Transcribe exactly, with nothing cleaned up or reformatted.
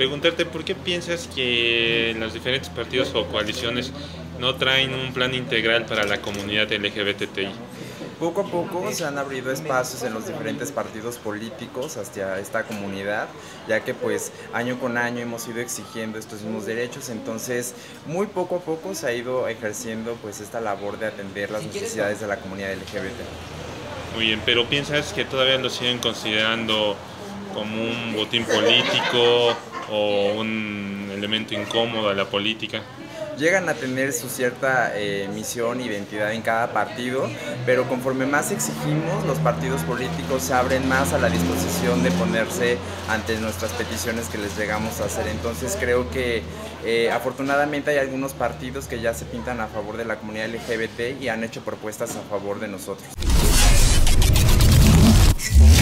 preguntarte por qué piensas que los diferentes partidos o coaliciones no traen un plan integral para la comunidad L G B T I. Poco a poco se han abrido espacios en los diferentes partidos políticos hacia esta comunidad, ya que pues año con año hemos ido exigiendo estos mismos derechos, entonces muy poco a poco se ha ido ejerciendo pues esta labor de atender las necesidades de la comunidad L G B T. Muy bien, pero ¿piensas que todavía lo siguen considerando como un botín político o un elemento incómodo a la política? Llegan a tener su cierta eh, misión, identidad en cada partido, pero conforme más exigimos, los partidos políticos se abren más a la disposición de ponerse ante nuestras peticiones que les llegamos a hacer. Entonces creo que eh, afortunadamente hay algunos partidos que ya se pintan a favor de la comunidad L G B T y han hecho propuestas a favor de nosotros.